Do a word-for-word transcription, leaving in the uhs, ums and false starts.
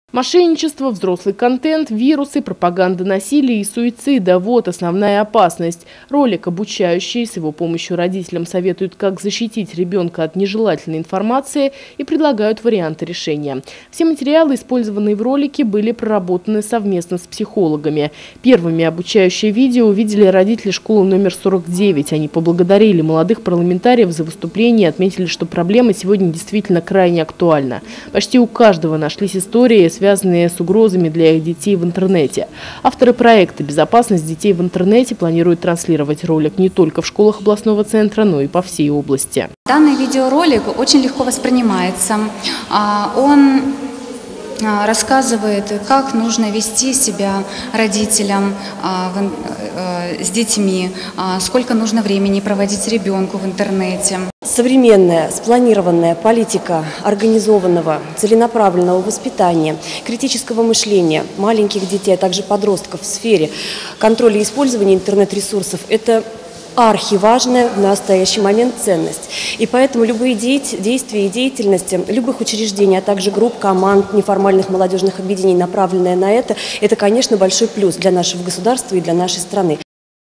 Мошенничество, взрослый контент, вирусы, пропаганда насилия и суицида – вот основная опасность. Ролик обучающий, с его помощью родителям советуют, как защитить ребенка от нежелательной информации и предлагают варианты решения. Все материалы, использованные в ролике, были проработаны совместно с психологами. Первыми обучающее видео увидели родители школы номер сорок девять. Они поблагодарили молодых парламентариев за выступление и отметили, что проблема сегодня действительно крайне актуальна. Почти у каждого нашлись истории, связанные с угрозами для их детей в интернете. Авторы проекта «Безопасность детей в интернете» планируют транслировать ролик не только в школах областного центра, но и по всей области. Данный видеоролик очень легко воспринимается. Он рассказывает, как нужно вести себя родителям с детьми, сколько нужно времени проводить ребенку в интернете. Современная спланированная политика организованного, целенаправленного воспитания, критического мышления маленьких детей, а также подростков в сфере контроля и использования интернет-ресурсов – это архиважная в настоящий момент ценность. И поэтому любые действия и деятельности любых учреждений, а также групп, команд, неформальных молодежных объединений, направленные на это, это, конечно, большой плюс для нашего государства и для нашей страны.